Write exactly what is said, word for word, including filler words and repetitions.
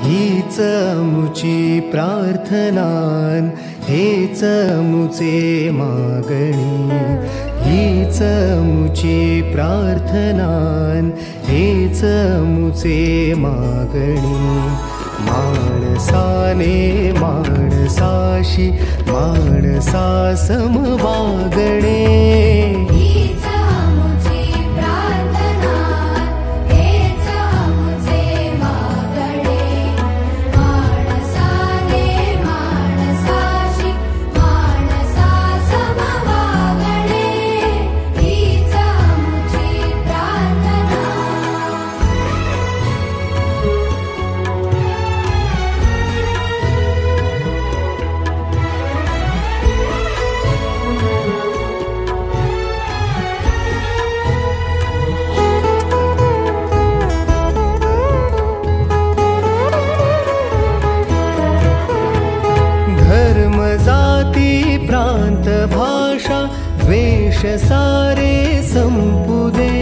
हीच मुची प्रार्थनान हेच मुचे मागणी हीच मुची प्रार्थनान हेच मुचे मागणी माणसाने माणसाशी माणसा सम वागणे जाती प्रांत भाषा द्वेष सारे संपुदे